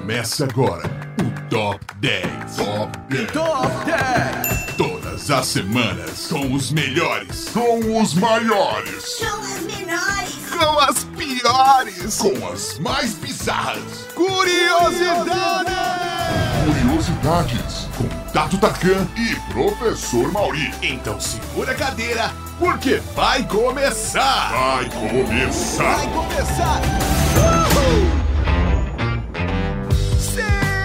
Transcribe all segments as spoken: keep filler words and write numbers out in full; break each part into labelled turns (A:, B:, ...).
A: Começa agora o Top dez. Top dez.
B: Top dez.
A: Todas as semanas com os melhores, com os maiores,
C: Com as menores,
A: com as piores, com as mais bizarras.
B: Curiosidades.
A: Curiosidades com Tato Tarkan e Professor Mauri. Então segura a cadeira, porque vai começar. Vai começar.
B: Vai começar. Uhul. Sejam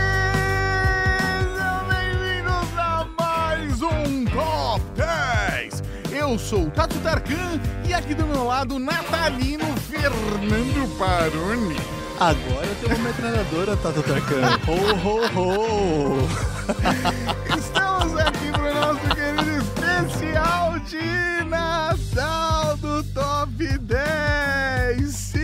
B: bem-vindos a mais um Top dez. Eu sou o Tato Tarkan e aqui do meu lado, Natalino Fernando Paroni.
D: Agora eu tenho uma metralhadora, Tato Tarkan. Ho, ho, ho.
B: Estamos aqui para o nosso querido especial de Natal do Top dez. Sim!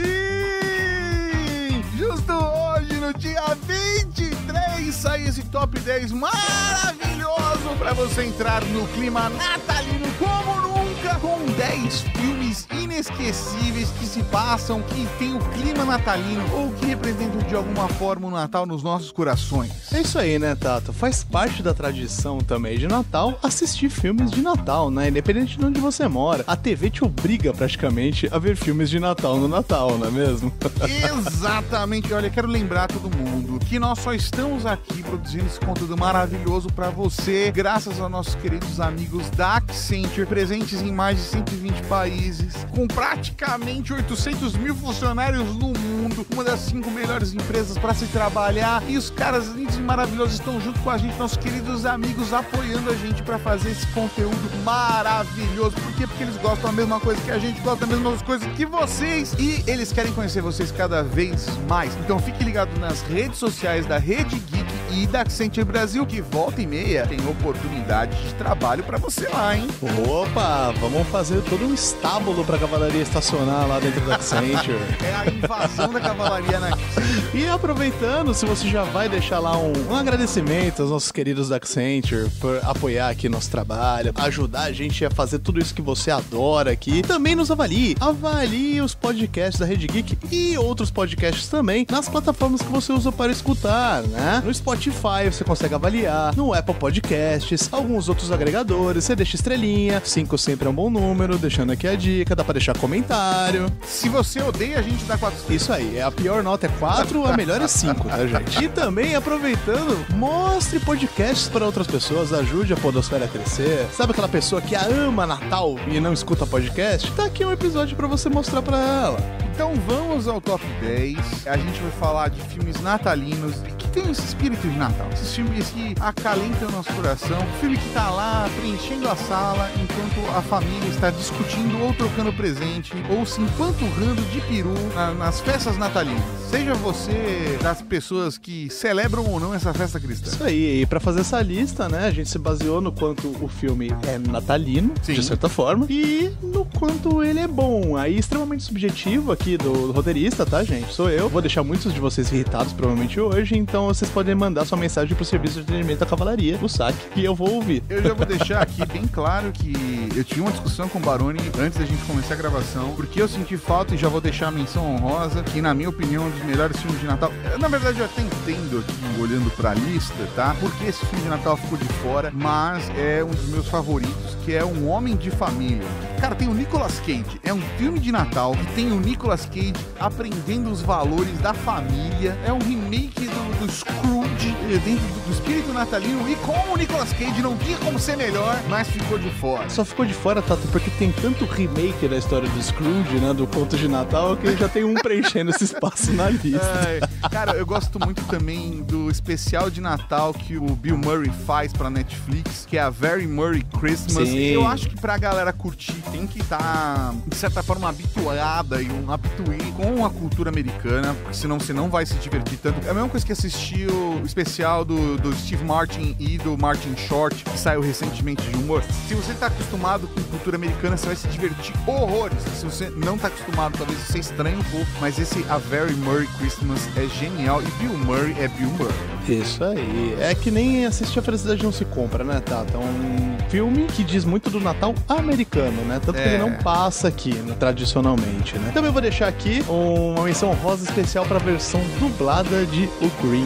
B: Justo hoje, no dia vinte e três, sai esse Top dez maravilhoso para você entrar no clima natalino como nunca, com dez filmes inesquecíveis que se passam, que tem o clima natalino ou que representam de alguma forma o Natal nos nossos corações.
D: É isso aí, né, Tato? Faz parte da tradição também de Natal assistir filmes de Natal, né? Independente de onde você mora. A T V te obriga praticamente a ver filmes de Natal no Natal, não é mesmo?
B: Exatamente. Olha, quero lembrar todo mundo que nós só estamos aqui produzindo esse conteúdo maravilhoso pra você, graças aos nossos queridos amigos da Accenture, presentes em mais de cento e vinte países, com praticamente oitocentos mil funcionários no mundo, uma das cinco melhores empresas pra se trabalhar, e os caras lindos e maravilhosos estão junto com a gente, nossos queridos amigos, apoiando a gente pra fazer esse conteúdo maravilhoso. Por quê? Porque eles gostam da mesma coisa que a gente, gostam das mesmas coisas que vocês, e eles querem conhecer vocês cada vez mais. Então fique ligado nas redes sociais da Rede Geek e da Accenture Brasil, que volta e meia tem oportunidade de trabalho pra você lá, hein?
D: Opa, vamos fazer todo um estábulo pra cavalaria estacionar lá dentro da Accenture.
B: É a invasão da cavalaria na Accenture.
D: E aproveitando, se você já vai deixar lá um, um agradecimento aos nossos queridos da Accenture por apoiar aqui nosso trabalho, ajudar a gente a fazer tudo isso que você adora aqui, também nos avalie. Avalie os podcasts da Rede Geek e outros podcasts também nas plataformas que você usa para escutar, né? No Spotify você consegue avaliar, no Apple Podcasts, alguns outros agregadores, você deixa estrelinha, cinco sempre é um bom número, deixando aqui a dica, dá pra deixar comentário.
B: Se você odeia, a gente dá quatro estrelas.
D: Isso aí, a pior nota é quatro, a melhor é cinco, tá, gente? E também, aproveitando, mostre podcasts para outras pessoas, ajude a podosfera a crescer. Sabe aquela pessoa que ama Natal e não escuta podcast? Tá aqui um episódio pra você mostrar pra ela.
B: Então vamos ao Top dez. A gente vai falar de filmes natalinos que tem esse espírito de Natal. Esses filmes que acalentam o nosso coração. Filme que tá lá preenchendo a sala enquanto a família está discutindo ou trocando presente ou se empanturrando de peru na, nas festas natalinas. Seja você das pessoas que celebram ou não essa festa cristã.
D: Isso aí, e pra fazer essa lista, né, a gente se baseou no quanto o filme é natalino,
B: Sim.
D: de certa forma, e no quanto ele é bom. Aí, extremamente subjetivo aqui do, do roteirista, tá, gente? Sou eu. Vou deixar muitos de vocês irritados, provavelmente, hoje, então vocês podem mandar sua mensagem pro serviço de atendimento da cavalaria, o S A C, que eu vou ouvir.
B: Eu já vou deixar aqui bem claro que eu tive uma discussão com o Baroni antes da gente começar a gravação, porque eu senti falta, e já vou deixar a menção honrosa, que na minha opinião é um dos melhores filmes de Natal. Na verdade eu até entendo aqui, olhando pra lista, tá? Porque esse filme de Natal ficou de fora, mas é um dos meus favoritos, que é Um Homem de Família. Cara, tem o Nicolas Cage, é um filme de Natal que tem o Nicolas Cage aprendendo os valores da família, é um remake do, do Scrooge, dentro do, do espírito natalino, e com o Nicolas Cage não tinha como ser melhor, mas ficou de fora.
D: Só ficou de fora, Tato, porque tem tanto remake da história do Scrooge, né, do Conto de Natal, que já tem um preenchendo esse espaço na lista.
B: É, cara, eu gosto muito também do especial de Natal que o Bill Murray faz pra Netflix, que é a Very Merry Christmas.
D: Sim.
B: Eu acho que pra galera curtir tem que estar, de certa forma, habituada e um habitué com a cultura americana, porque senão você não vai se divertir tanto. É a mesma coisa que assistir o especial do, do Steve Martin e do Martin Short, que saiu recentemente de humor. Se você tá acostumado com cultura americana, você vai se divertir horrores. Se você não tá acostumado, talvez você estranhe um pouco, mas esse A Very Merry Christmas é genial, e Bill Murray é Bill Murray.
D: Isso aí. É que nem assistir A Felicidade Não Se Compra, né, Tata? É um filme que diz muito do Natal americano, né? Tanto
B: É.
D: que ele não passa aqui, né, tradicionalmente, né? Também vou deixar aqui uma menção rosa especial pra versão dublada de O Grinch.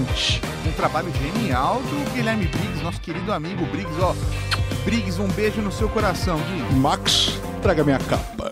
D: Lynch.
B: Um trabalho genial do Guilherme Briggs, nosso querido amigo Briggs, ó. Briggs, um beijo no seu coração, Gui.
D: Max, traga minha capa.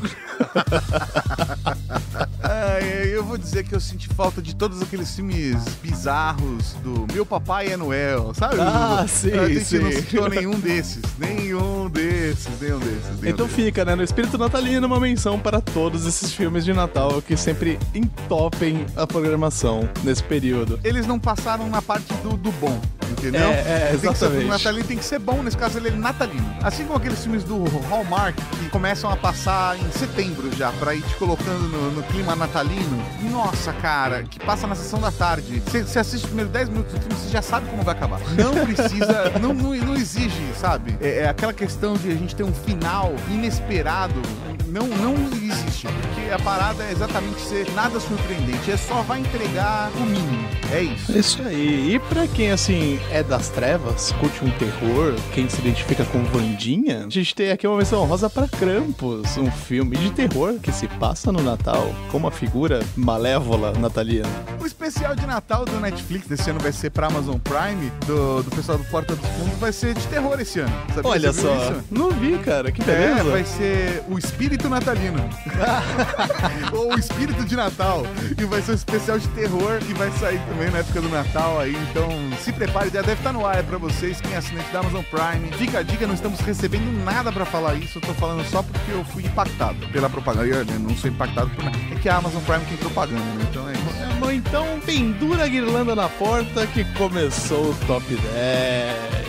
B: É, eu vou dizer que eu senti falta de todos aqueles filmes bizarros do Meu Papai é Noel, sabe?
D: Ah, sim,
B: a gente
D: sim.
B: não citou nenhum desses, nenhum desses, nenhum desses. Nenhum
D: Então
B: desses.
D: fica, né, no espírito natalino, uma menção para todos esses filmes de Natal que sempre entopem a programação nesse período.
B: Eles não passaram na parte do, do bom, entendeu?
D: É, é,
B: Tem que ser-
D: exatamente.
B: o natalino tem que ser bom, nesse caso ele é natalino. Assim como aqueles filmes do Hallmark que começam a passar em setembro já, pra ir te colocando no, no clima natalino. Nossa, cara, que passa na sessão da tarde. Você você assiste os primeiros dez minutos do filme, você já sabe como vai acabar. Não precisa, não, não, não exige, sabe? É, é aquela questão de a gente ter um final inesperado. Não, não existe, porque a parada é exatamente ser nada surpreendente. É só vai entregar o mínimo. É isso.
D: É isso aí. E pra quem, assim, é das trevas, curte um terror, quem se identifica com Wandinha, a gente tem aqui uma menção rosa pra Krampus, um filme de terror que se passa no Natal com uma figura malévola natalina.
B: O especial de Natal do Netflix desse ano vai ser pra Amazon Prime, do, do pessoal do Porta dos Fundos, vai ser de terror esse ano. Sabia?
D: Olha
B: Você viu
D: só,
B: isso?
D: não vi, cara, que
B: É,
D: beleza.
B: vai ser o espírito natalino. Ou o espírito de Natal. E vai ser um especial de terror que vai sair também na época do Natal aí. Então se prepare, já deve estar no ar pra vocês, quem é assinante da Amazon Prime. Fica a dica, não estamos recebendo nada pra falar isso. Eu tô falando só porque eu fui impactado pela propaganda. Eu não sou impactado por nada. É que a Amazon Prime tem propaganda, né? Então é isso.
D: É, bom, então pendura a guirlanda na porta que começou o Top dez.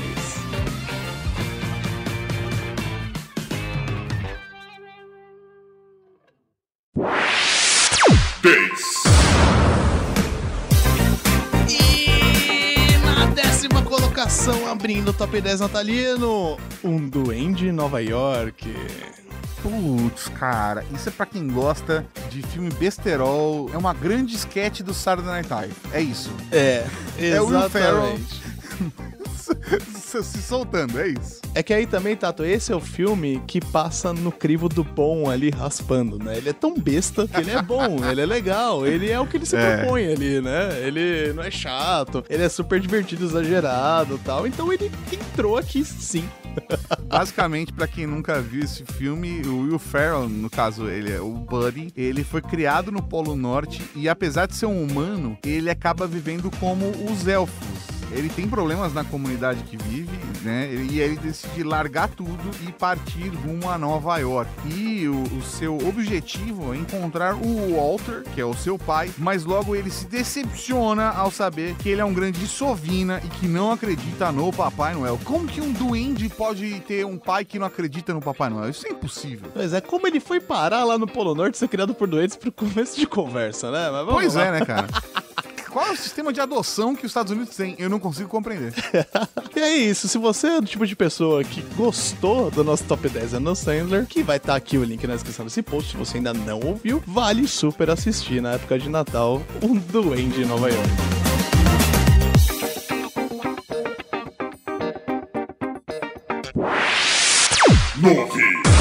A: dez.
D: E na décima colocação, abrindo o Top dez natalino, Um Duende em Nova York.
B: Putz, cara, isso é pra quem gosta de filme besterol. É uma grande sketch do Saturday Night Live. É isso.
D: É,
B: É o Will Ferrell.
D: exatamente.
B: Se soltando, é isso.
D: É que aí também, Tato, esse é o filme que passa no crivo do bom ali, raspando, né? Ele é tão besta que ele é bom, ele é legal, ele é o que ele se
B: É.
D: propõe ali, né? Ele não é chato, ele é super divertido, exagerado e tal. Então ele entrou aqui sim.
B: Basicamente, pra quem nunca viu esse filme, o Will Ferrell, no caso, ele é o Buddy, ele foi criado no Polo Norte e apesar de ser um humano, ele acaba vivendo como os elfos. Ele tem problemas na comunidade que vive, né? E ele decide largar tudo e partir rumo a Nova York. E o, o seu objetivo é encontrar o Walter, que é o seu pai, mas logo ele se decepciona ao saber que ele é um grande sovina e que não acredita no Papai Noel. Como que um duende pode ter um pai que não acredita no Papai Noel? Isso é impossível.
D: Pois é, como ele foi parar lá no Polo Norte, ser criado por doentes pro começo de conversa, né? Mas vamos
B: Pois
D: lá.
B: é, né, cara? Qual é o sistema de adoção que os Estados Unidos têm? Eu não consigo compreender.
D: E é isso, se você é do tipo de pessoa que gostou do nosso Top dez Adam Sandler, que vai estar aqui o link na descrição desse post, se você ainda não ouviu, vale super assistir na época de Natal, Um Duende em Nova York.
A: nove.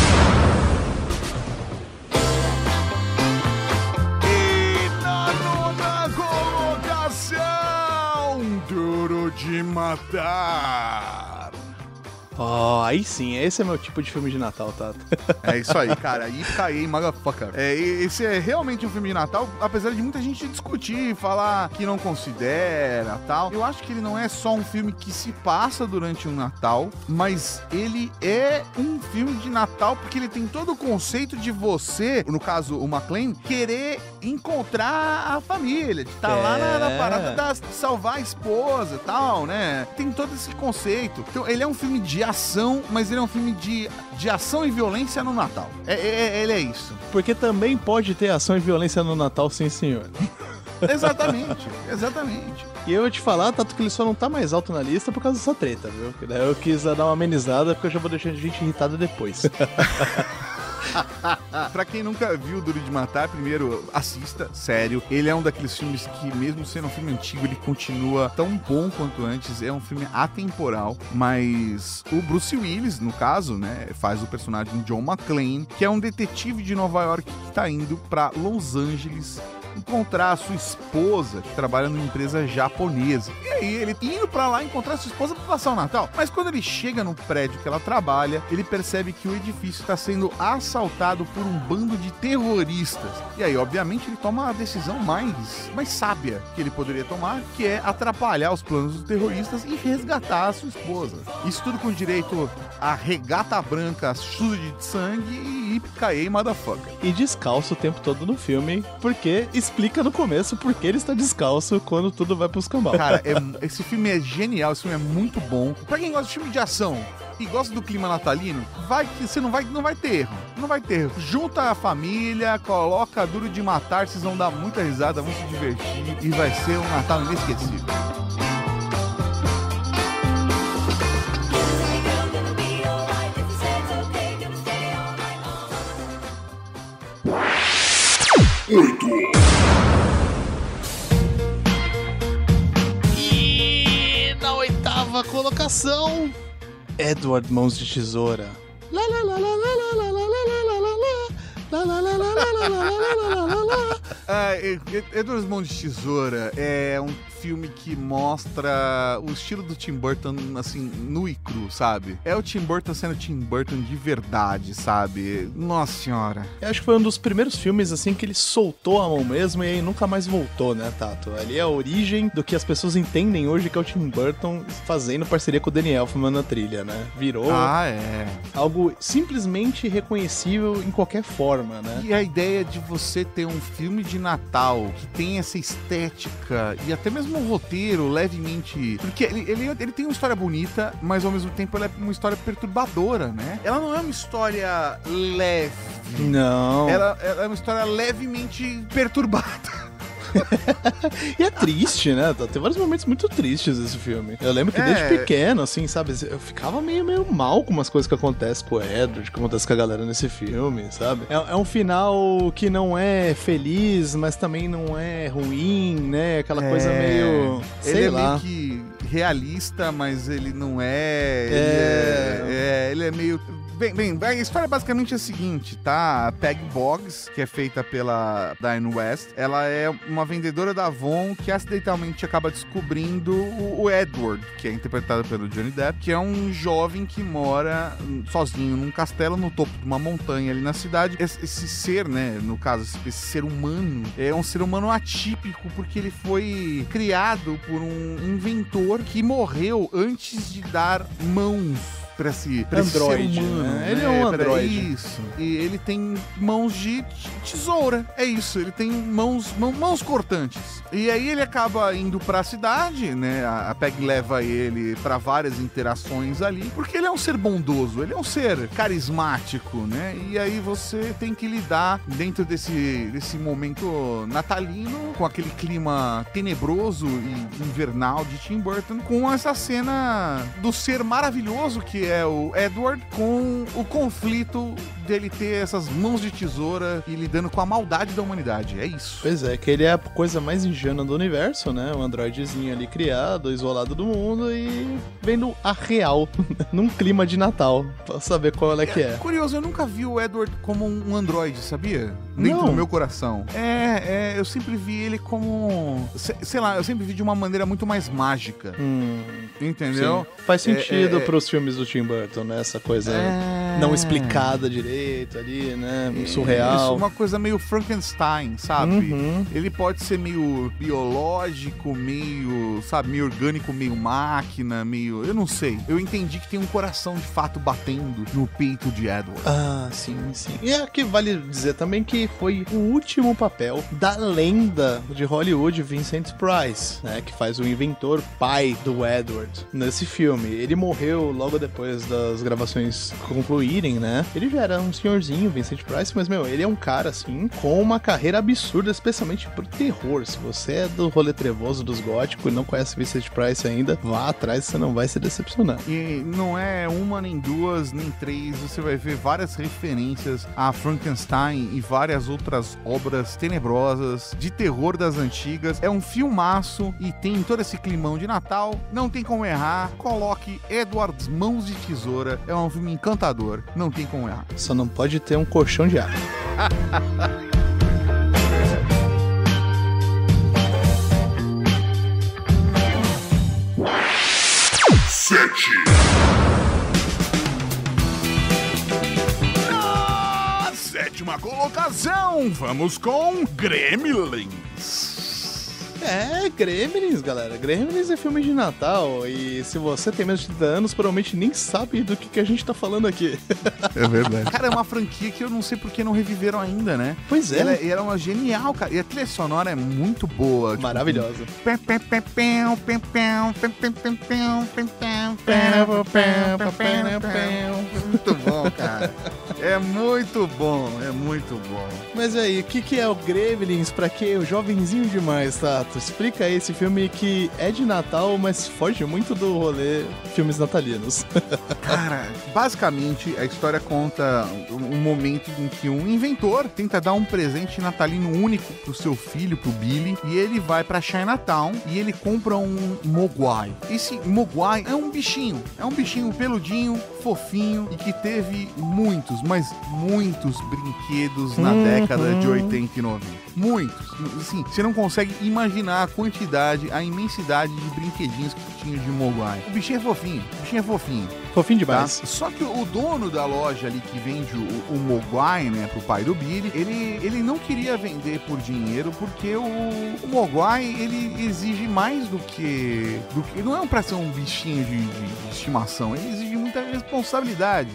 B: E na nona colocação, Duro de Matar.
D: Oh, aí sim, esse é meu tipo de filme de Natal, Tato.
B: É isso aí, cara. Yippee-ki-yay, motherfucker. É, esse é realmente um filme de Natal, apesar de muita gente discutir, falar que não considera, tal. Eu acho que ele não é só um filme que se passa durante um Natal, mas ele é um filme de Natal porque ele tem todo o conceito de você, no caso o McClane, querer encontrar a família, de estar lá na, na
D: É.
B: parada da, de salvar a esposa e tal, né? Tem todo esse conceito. Então, ele é um filme de ação, mas ele é um filme de, de ação e violência no Natal. É, é- ele é isso.
D: Porque também pode ter ação e violência no Natal, sim, senhor.
B: Exatamente, exatamente.
D: E eu vou te falar, Tato, que ele só não tá mais alto na lista por causa dessa treta, viu? Que daí eu quis dar uma amenizada, porque eu já vou deixar a gente irritada depois.
B: Pra quem nunca viu Duro de Matar, primeiro assista, sério. Ele é um daqueles filmes que, mesmo sendo um filme antigo, ele continua tão bom quanto antes. É um filme atemporal, mas o Bruce Willis, no caso, né, faz o personagem John McClane, que é um detetive de Nova York que tá indo pra Los Angeles encontrar a sua esposa, que trabalha numa empresa japonesa. E aí, ele indo pra lá encontrar a sua esposa pra passar o Natal. Mas quando ele chega no prédio que ela trabalha, ele percebe que o edifício está sendo assaltado por um bando de terroristas. E aí, obviamente, ele toma a decisão mais, mais sábia que ele poderia tomar, que é atrapalhar os planos dos terroristas e resgatar a sua esposa. Isso tudo com direito a regata branca suja de sangue e Yippee motherfucker.
D: E descalço o tempo todo no filme, porque explica no começo por que ele está descalço quando tudo vai pros cambal.
B: Cara, é, esse filme é genial, esse filme é muito bom. Pra quem gosta de filme de ação e gosta do clima natalino, vai que você não vai, não vai ter erro. Não vai ter erro. Junta a família, coloca Duro de Matar, vocês vão dar muita risada, vão se divertir e vai ser um Natal inesquecível.
A: Oito.
D: E na oitava colocação, Edward Mãos de Tesoura. Lá, lá, lá, lá, lá, lá, lá, lá, lá, lá, lá, lá, lá, lá, lá, lá, lá, lá.
B: Ah, Edward Mãos de Tesoura é um filme que mostra o estilo do Tim Burton, assim, nu e cru, sabe? É o Tim Burton sendo Tim Burton de verdade, sabe? Nossa senhora.
D: Eu acho que foi um dos primeiros filmes, assim, que ele soltou a mão mesmo e aí nunca mais voltou, né, Tato? Ali é a origem do que as pessoas entendem hoje, que é o Tim Burton fazendo parceria com o Danny Elfman na trilha, né? Virou
B: ah, é.
D: algo simplesmente reconhecível em qualquer forma, né?
B: E a ideia de você ter um filme de Natal que tem essa estética e até mesmo um roteiro levemente... Porque ele, ele, ele tem uma história bonita, mas ao mesmo tempo ela é uma história perturbadora, né? Ela não é uma história leve.
D: Não.
B: Ela, ela é uma história levemente perturbada.
D: E é triste, né? Tem vários momentos muito tristes esse filme. Eu lembro que
B: é.
D: desde pequeno, assim, sabe? Eu ficava meio, meio mal com umas coisas que acontecem com o Edward, que acontece com a galera nesse filme, sabe? É, é um final que não é feliz, mas também não é ruim, né? Aquela é. coisa meio... sei
B: ele
D: lá.
B: é meio que realista, mas ele não é... Ele é, é, ele é meio... Bem, bem, a história é basicamente a seguinte, tá? A Peg Boggs, que é feita pela Diane West, ela é uma vendedora da Avon que acidentalmente acaba descobrindo o, o Edward, que é interpretado pelo Johnny Depp, que é um jovem que mora sozinho num castelo no topo de uma montanha ali na cidade. Esse, esse ser, né, no caso, esse, esse ser humano, é um ser humano atípico porque ele foi criado por um inventor que morreu antes de dar mãos pra esse, pra
D: Android,
B: esse ser humano,
D: né?
B: né?
D: Ele é um
B: pra
D: androide.
B: Isso. E ele tem mãos de tesoura. É isso. Ele tem mãos, mão, mãos cortantes. E aí ele acaba indo pra cidade, né? A, a Peg leva ele pra várias interações ali, porque ele é um ser bondoso, ele é um ser carismático, né? E aí você tem que lidar dentro desse, desse momento natalino, com aquele clima tenebroso e invernal de Tim Burton, com essa cena do ser maravilhoso que é o Edward, com o conflito dele ter essas mãos de tesoura e lidando com a maldade da humanidade. É isso.
D: Pois é, que ele é a coisa mais ingênua do universo, né? Um androidezinho ali criado, isolado do mundo e vendo a real num clima de Natal, pra saber qual é que é.
B: É curioso, eu nunca vi o Edward como um androide, sabia? Dentro
D: Não.
B: do meu coração. É, é, eu sempre vi ele como... Sei, sei lá, eu sempre vi de uma maneira muito mais mágica.
D: Hum,
B: entendeu?
D: sim. Faz sentido
B: É, é,
D: pros filmes do Tim Burton, né? Essa coisa
B: É...
D: não explicada direito ali, né?
B: Isso,
D: Surreal.
B: uma coisa meio Frankenstein, sabe?
D: Uhum.
B: Ele pode ser meio biológico, meio, sabe, meio orgânico, meio máquina, meio... Eu não sei. Eu entendi que tem um coração de fato batendo no peito de Edward.
D: Ah, sim, sim. E aqui vale dizer também que foi o último papel da lenda de Hollywood, Vincent Price, né? Que faz o inventor pai do Edward nesse filme. Ele morreu logo depois das gravações concluírem, né? Ele já era um senhorzinho, Vincent Price, mas, meu, ele é um cara, assim, com uma carreira absurda, especialmente pro terror. Se você é do rolê trevoso dos góticos e não conhece Vincent Price ainda, vá atrás, você não vai se decepcionar.
B: E não é uma, nem duas, nem três. Você vai ver várias referências a Frankenstein e várias outras obras tenebrosas de terror das antigas. É um filmaço e tem todo esse climão de Natal. Não tem como errar. Coloque Edward's Mãos de Tesoura. É um filme encantador. Não tem como errar.
D: Só não pode ter um colchão de ar.
A: Norte. Na sétima colocação, vamos com Gremlins.
D: É, Gremlins, galera. Gremlins é filme de Natal. E se você tem menos de trinta anos, provavelmente nem sabe do que, que a gente tá falando aqui.
B: É verdade. Cara, é uma franquia que eu não sei por que não reviveram ainda, né?
D: Pois é.
B: Ela, ela é uma genial, cara. E a trilha sonora é muito boa. Tipo,
D: maravilhosa.
B: Muito bom, cara. É muito bom, é muito bom.
D: Mas aí, o que, que é o Gremlins? Pra quê? O jovenzinho demais, Tato. Explica aí esse filme que é de Natal, mas foge muito do rolê filmes natalinos.
B: Cara, basicamente a história conta um momento em que um inventor tenta dar um presente natalino único pro seu filho, pro Billy, e ele vai pra Chinatown e ele compra um Mogwai. Esse Mogwai é um bichinho, é um bichinho peludinho, fofinho e que teve muitos, mas muitos brinquedos na uhum. década de oitenta e noventa. Muitos. Assim, você não consegue imaginar a quantidade, a imensidade de brinquedinhos que tinha de Mogwai. O bichinho é fofinho, o bichinho é fofinho.
D: Fofinho demais.
B: Tá? Só que o dono da loja ali que vende o, o Mogwai, né, pro pai do Billy, ele, ele não queria vender por dinheiro porque o, o Mogwai, ele exige mais do que... Do que não é pra ser um bichinho de, de, de estimação, ele exige muita responsabilidade.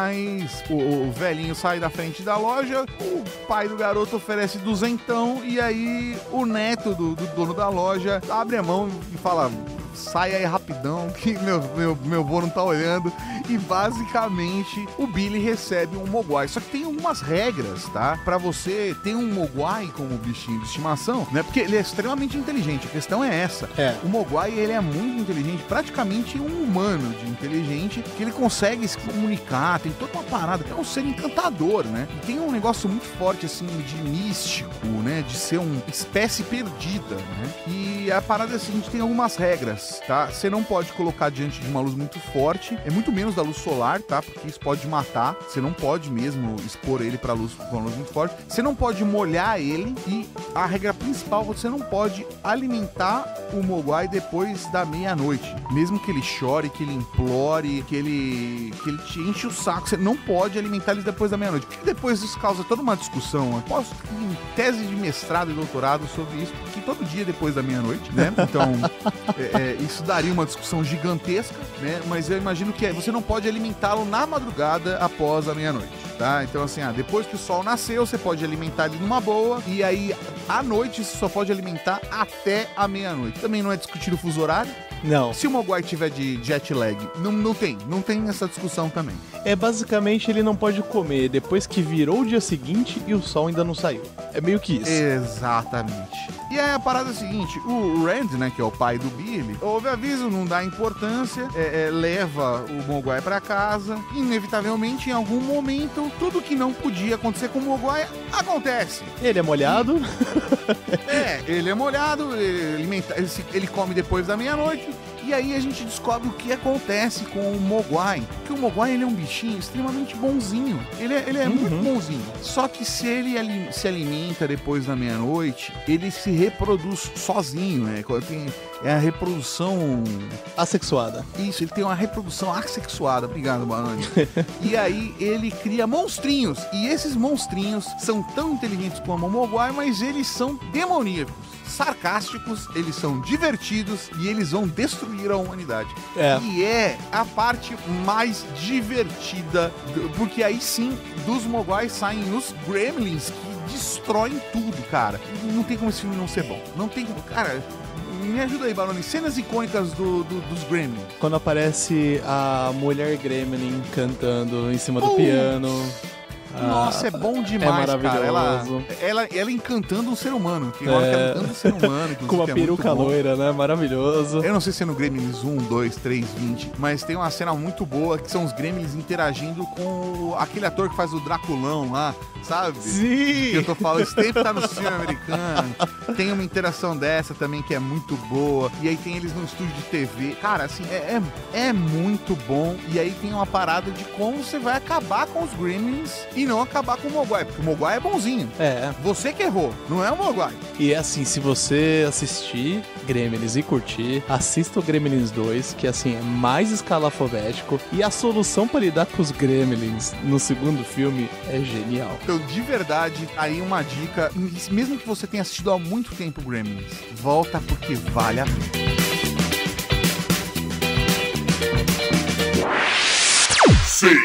B: Mas o, o velhinho sai da frente da loja, o pai do garoto oferece duzentão e aí o neto do, do dono da loja abre a mão e fala... Sai aí rapidão, que meu, meu, meu vô não tá olhando. E basicamente o Billy recebe um Mogwai. Só que tem algumas regras, tá? Pra você ter um Mogwai como bichinho de estimação, né? Porque ele é extremamente inteligente. A questão é essa.
D: É.
B: O Mogwai, ele é muito inteligente, praticamente um humano de inteligente, que ele consegue se comunicar, tem toda uma parada. É um ser encantador, né? E tem um negócio muito forte, assim, de místico, né? De ser uma espécie perdida, né? E a parada é a seguinte, tem algumas regras. Tá? Você não pode colocar diante de uma luz muito forte, é muito menos da luz solar, tá? Porque isso pode matar. Você não pode mesmo expor ele pra luz, pra uma luz muito forte. Você não pode molhar ele e a regra principal, você não pode alimentar o Mogwai depois da meia-noite. Mesmo que ele chore, que ele implore, que ele, que ele te enche o saco, você não pode alimentar eles depois da meia-noite. Porque depois isso causa toda uma discussão. Eu posso ir em tese de mestrado e doutorado sobre isso, porque todo dia depois da meia-noite, né? Então, é, é, isso daria uma discussão gigantesca, né? Mas eu imagino que é, você não pode alimentá-lo na madrugada após a meia-noite, tá? Então, assim, ah, depois que o sol nasceu, você pode alimentar ele numa boa, e aí, à noite, você só pode alimentar até a meia-noite. Também não é discutido o fuso horário.
D: Não.
B: Se o Mogwai tiver de jet lag, não, não tem, não tem essa discussão também.
D: É, basicamente, ele não pode comer depois que virou o dia seguinte e o sol ainda não saiu. É meio que isso.
B: Exatamente. E aí a parada é a seguinte, o Rand, né, que é o pai do Billy, ouve aviso, não dá importância, é, é, leva o Mogwai pra casa, inevitavelmente, em algum momento, tudo que não podia acontecer com o Mogwai, acontece.
D: Ele é molhado.
B: E, é, ele é molhado, ele, alimenta, ele, se, ele come depois da meia-noite, e aí a gente descobre o que acontece com o Mogwai. Porque o Mogwai, ele é um bichinho extremamente bonzinho. Ele é, ele é uhum. muito bonzinho. Só que se ele ali, se alimenta depois da meia-noite, ele se reproduz sozinho, né? Tem, é a reprodução...
D: assexuada.
B: Isso, ele tem uma reprodução assexuada. Obrigado, Banani. E aí ele cria monstrinhos. E esses monstrinhos são tão inteligentes como o Mogwai, mas eles são demoníacos, sarcásticos, eles são divertidos e eles vão destruir a humanidade.
D: É.
B: E é a parte mais divertida, porque aí sim, dos Mogwai saem os Gremlins que destroem tudo, cara. Não tem como esse filme não ser bom. Não tem como... Cara... Me ajuda aí, Baroni. Cenas icônicas do, do, dos Gremlins.
D: Quando aparece a mulher Gremlin cantando em cima do
B: uh!
D: piano...
B: Nossa, é bom demais,
D: é
B: cara. Ela, ela, ela encantando um ser humano. Tem hora
D: é...
B: que ela encanta um ser humano.
D: Com uma peruca é loira, né? Maravilhoso.
B: Eu não sei se é no Gremlins um, dois, três, vinte, mas tem uma cena muito boa que são os Gremlins interagindo com aquele ator que faz o Draculão lá, sabe?
D: Sim!
B: Que eu tô falando, esse tempo tá no filme americano. Tem uma interação dessa também que é muito boa. E aí tem eles no estúdio de T V. Cara, assim, é, é, é muito bom. E aí tem uma parada de como você vai acabar com os Gremlins e não acabar com o Mogwai, porque o Mogwai é bonzinho.
D: É.
B: Você que errou, não é o Mogwai.
D: E assim, se você assistir Gremlins e curtir, assista o Gremlins dois, que assim, é mais escalafobético, e a solução para lidar com os Gremlins no segundo filme é genial.
B: Então, de verdade, aí uma dica, mesmo que você tenha assistido há muito tempo Gremlins, volta porque vale a pena.
A: Seis.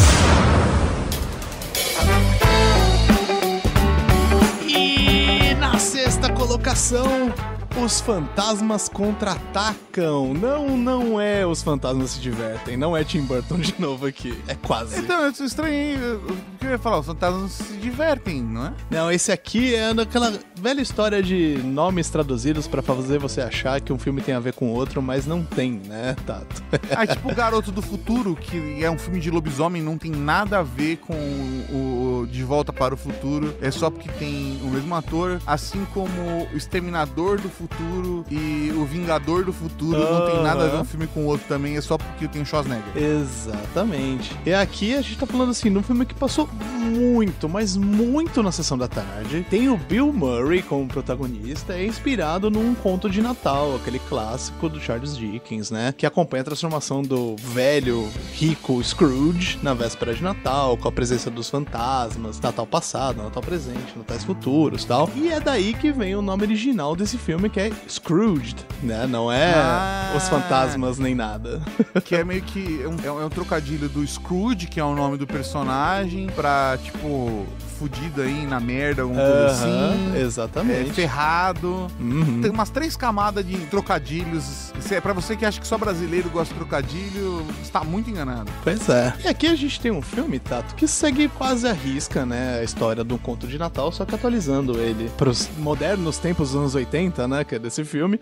D: E na sexta colocação, os fantasmas contra-atacam. Não, não é Os Fantasmas Se Divertem. Não é Tim Burton de novo aqui. É quase.
B: Então, eu estranhei. O que eu ia falar? Os fantasmas se divertem, não é?
D: Não, esse aqui é aquela velha história de nomes traduzidos pra fazer você achar que um filme tem a ver com outro, mas não tem, né, Tato?
B: Ah, tipo o Garoto do Futuro, que é um filme de lobisomem, não tem nada a ver com o, o De Volta para o Futuro. É só porque tem o mesmo ator, assim como o Exterminador do Futuro e o Vingador do Futuro. Uh-huh. Não tem nada a ver um filme com o outro também, é só porque tem o Schwarzenegger.
D: Exatamente. E aqui a gente tá falando assim, num filme que passou muito, mas muito na sessão da tarde. Tem o Bill Murray como protagonista, é inspirado num conto de Natal, aquele clássico do Charles Dickens, né? Que acompanha a transformação do velho, rico Scrooge na véspera de Natal, com a presença dos fantasmas, Natal passado, Natal presente, Natais futuros e tal. E é daí que vem o nome original desse filme, que é Scrooged, né? Não é ah, Os Fantasmas nem nada.
B: Que é meio que um, é um trocadilho do Scrooge, que é o nome do personagem, pra, tipo, fudido aí na merda, alguma coisa uh-huh, assim.
D: Exatamente.
B: É, ferrado.
D: Uhum.
B: Tem umas três camadas de trocadilhos. É pra você que acha que só brasileiro gosta de trocadilho, está muito enganado.
D: Pois é. E aqui a gente tem um filme, Tato, que segue quase a risca, né? A história de um conto de Natal, só que atualizando ele pros modernos tempos dos anos oitenta, né? Que é desse filme.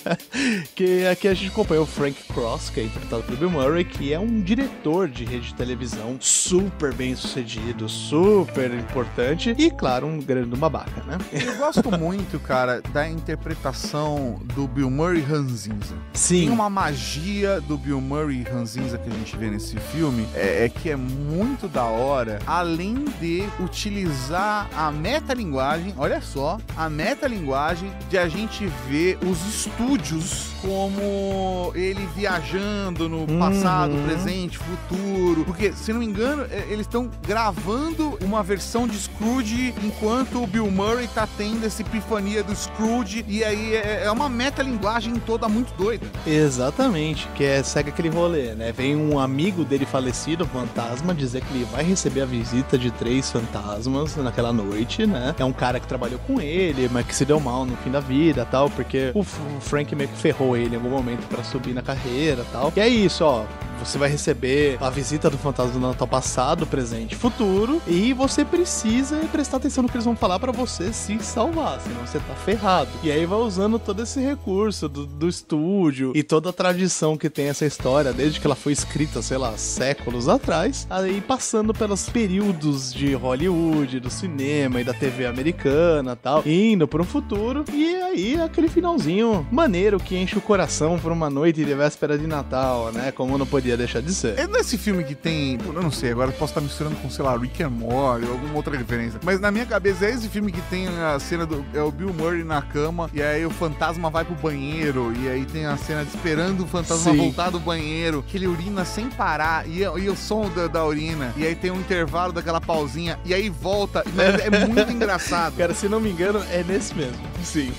D: Que aqui a gente acompanha o Frank Cross, que é interpretado pelo Bill Murray, que é um diretor de rede de televisão super bem sucedido, super importante e, claro, um grande babaca, né?
B: Eu gosto muito, cara, da interpretação do Bill Murray ranzinza.
D: Sim.
B: Tem uma magia do Bill Murray ranzinza que a gente vê nesse filme, é, é que é muito da hora, além de utilizar a metalinguagem, olha só, a metalinguagem de a gente ver os estúdios como ele viajando no passado, uhum. presente, futuro, porque, se não me engano, eles estão gravando uma versão de Scrooge enquanto o Bill Murray tá tendo essa epifania do Scrooge, e aí é, é uma metalinguagem toda muito doida.
D: Exatamente, que é, segue aquele rolê, né? Vem um amigo dele falecido, fantasma, dizer que ele vai receber a visita de três fantasmas naquela noite, né? É um cara que trabalhou com ele, mas que se deu mal no fim da vida, tal, porque o Frank meio que ferrou ele em algum momento pra subir na carreira, tal. E é isso, ó. Você vai receber a visita do fantasma do Natal passado, presente e futuro, e você precisa prestar atenção no que eles vão falar pra você se salvar, senão você tá ferrado. E aí vai usando todo esse recurso do, do estúdio e toda a tradição que tem essa história, desde que ela foi escrita, sei lá, séculos atrás, aí passando pelos períodos de Hollywood, do cinema e da T V americana e tal, indo pro futuro, e aí aquele finalzinho maneiro que enche o coração por uma noite de véspera de Natal, né? Como não podia deixar de ser.
B: É nesse filme que tem, eu não sei, agora eu posso estar misturando com, sei lá, Rick and Morty ou alguma outra referência, mas na minha cabeça é esse filme que tem a cena do é o Bill Murray na cama, e aí o fantasma vai pro banheiro, e aí tem a cena de esperando o fantasma Sim. voltar do banheiro, que ele urina sem parar, e, e o som da, da urina, e aí tem um intervalo daquela pausinha, e aí volta, mas é muito engraçado.
D: Cara, se não me engano, é nesse mesmo. Sim.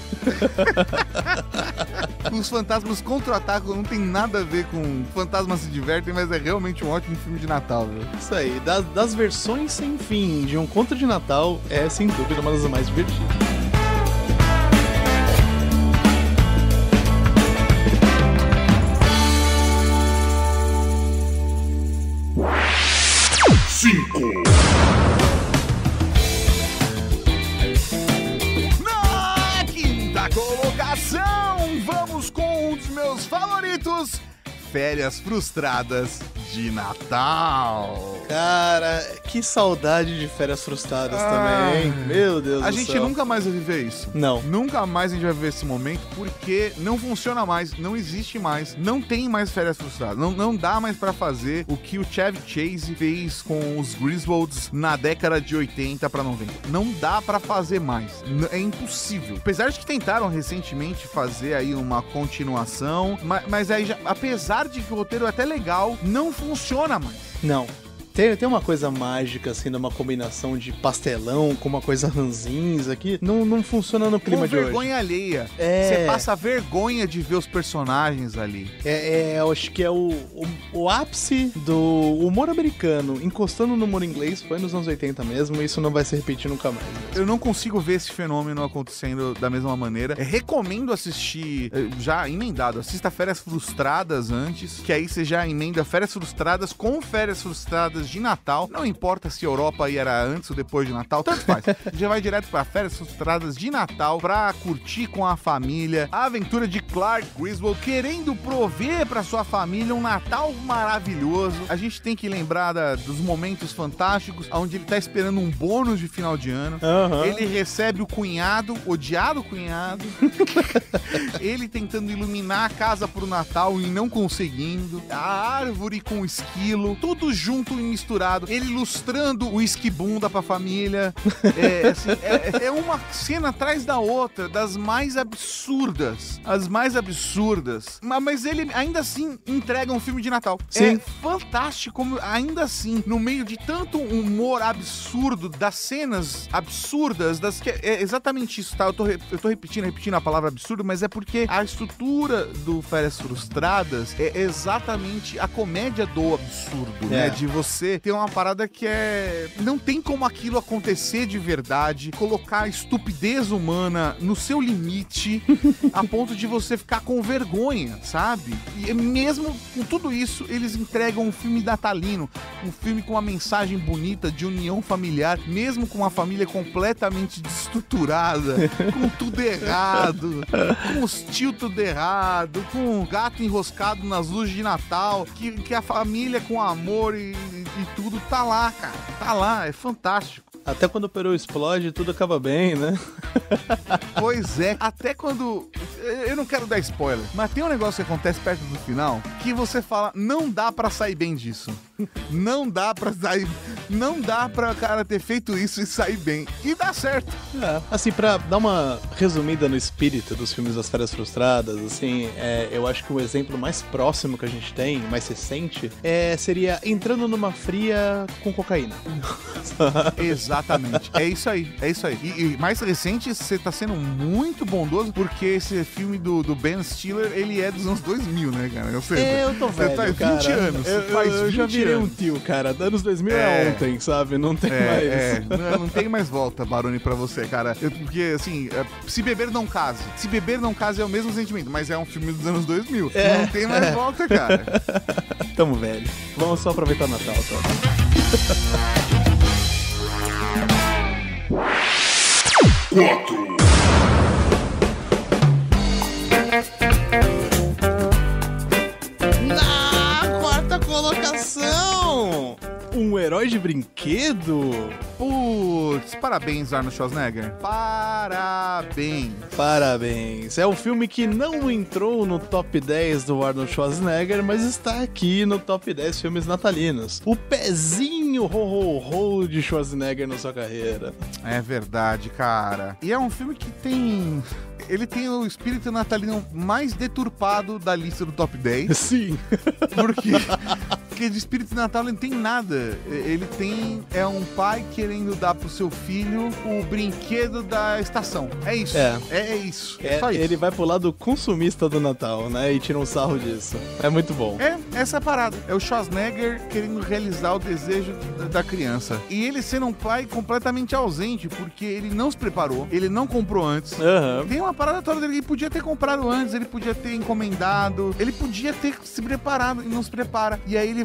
B: Os fantasmas contra-atacam, não tem nada a ver com fantasmas se divertem, mas é realmente um ótimo filme de Natal, viu?
D: Isso aí, das, das versões sem fim de um conto de Natal, é sem dúvida uma das mais divertidas.
A: Cinco.
B: Na quinta colocação, vamos com um dos meus favoritos, Férias Frustradas de Natal.
D: Cara, que saudade de Férias Frustradas ah, também, hein? Meu Deus do céu.
B: A gente nunca mais vai viver isso.
D: Não.
B: Nunca mais a gente vai viver esse momento, porque não funciona mais, não existe mais, não tem mais Férias Frustradas. Não, não dá mais pra fazer o que o Chevy Chase fez com os Griswolds na década de oitenta pra noventa. Não dá pra fazer mais. É impossível. Apesar de que tentaram recentemente fazer aí uma continuação, mas, mas aí já, apesar de que o roteiro é até legal, não funciona mais.
D: Não. Tem, tem uma coisa mágica, assim, de uma combinação de pastelão com uma coisa ranzinza aqui. Não, não funciona no clima
B: com
D: de hoje.
B: vergonha alheia.
D: É...
B: Você passa vergonha de ver os personagens ali.
D: É, é eu acho que é o, o, o ápice do humor americano encostando no humor inglês. Foi nos anos oitenta mesmo, e isso não vai se repetir nunca mais. Mesmo.
B: Eu não consigo ver esse fenômeno acontecendo da mesma maneira. É, recomendo assistir, já emendado, assista Férias Frustradas antes, que aí você já emenda Férias Frustradas com Férias Frustradas de Natal. Não importa se a Europa aí era antes ou depois de Natal, tanto faz. Já vai direto para Férias Frustradas de Natal pra curtir com a família a aventura de Clark Griswold, querendo prover pra sua família um Natal maravilhoso. A gente tem que lembrar da, dos momentos fantásticos onde ele tá esperando um bônus de final de ano. Uhum. Ele recebe o cunhado, odiado cunhado. Ele tentando iluminar a casa pro Natal e não conseguindo. A árvore com o esquilo, tudo junto em misturado, ele ilustrando o esquibunda pra família. É, assim, é, é uma cena atrás da outra, das mais absurdas. As mais absurdas. Mas ele ainda assim entrega um filme de Natal. Sim. É fantástico como ainda assim, no meio de tanto humor absurdo, das cenas absurdas, das que é exatamente isso, tá? Eu tô, eu tô repetindo, repetindo a palavra absurdo, mas é porque a estrutura do Férias Frustradas é exatamente a comédia do absurdo, é. né? De você ter uma parada que é... Não tem como aquilo acontecer de verdade, colocar a estupidez humana no seu limite, a ponto de você ficar com vergonha, sabe? E mesmo com tudo isso, eles entregam um filme natalino, um filme com uma mensagem bonita de união familiar, mesmo com uma família completamente desestruturada, com tudo errado, com os tio tudo errado, com o gato enroscado nas luzes de Natal, que, que a família com amor e E tudo tá lá, cara. Tá lá, é fantástico.
D: Até quando o peru explode, tudo acaba bem, né?
B: Pois é, até quando... Eu não quero dar spoiler, mas tem um negócio que acontece perto do final que você fala, não dá pra sair bem disso. Não dá pra sair... Não dá pra cara ter feito isso e sair bem. E dá certo.
D: É, assim, pra dar uma resumida no espírito dos filmes das Férias Frustradas, assim, é, eu acho que o exemplo mais próximo que a gente tem, mais recente, é, seria Entrando numa Fria com Cocaína.
B: Exatamente. É isso aí. É isso aí. E, e mais recente, você tá sendo muito bondoso, porque esse filme do, do Ben Stiller, ele é dos anos dois mil, né, cara? Eu sei.
D: É, eu tô velho,
B: faz
D: cara.
B: vinte anos.
D: Eu, eu,
B: faz
D: eu já virei
B: anos.
D: um tio, cara. Anos dois mil é, é ontem, sabe? Não tem
B: é,
D: mais.
B: É, não, não tem mais volta, Baroni, pra você, cara. Eu, porque, assim, Se Beber Não Case. Se Beber Não Case é o mesmo sentimento, mas é um filme dos anos dois mil. É, não tem mais é. volta, cara.
D: Tamo velho. Vamos só aproveitar o Natal, tá?
A: Quatro.
D: Na quarta colocação, um herói de brinquedo?
B: Putz, parabéns, Arnold Schwarzenegger. Parabéns.
D: Parabéns. É um filme que não entrou no top dez do Arnold Schwarzenegger, mas está aqui no top dez filmes natalinos. O pezinho ho-ho-ho de Schwarzenegger na sua carreira.
B: É verdade, cara. E é um filme que tem... Ele tem o espírito natalino mais deturpado da lista do top dez.
D: Sim.
B: Porque... Porque de espírito de Natal ele não tem nada. Ele tem... É um pai querendo dar pro seu filho o brinquedo da estação. É isso. É, é, é isso. É,
D: é
B: só isso.
D: Ele vai pro lado consumista do Natal, né? E tira um sarro disso. É muito bom.
B: É, essa é a parada. É o Schwarzenegger querendo realizar o desejo da criança. E ele sendo um pai completamente ausente, porque ele não se preparou, ele não comprou antes.
D: Uhum.
B: Tem uma parada toda dele, ele podia ter comprado antes, ele podia ter encomendado, ele podia ter se preparado e não se prepara. E aí ele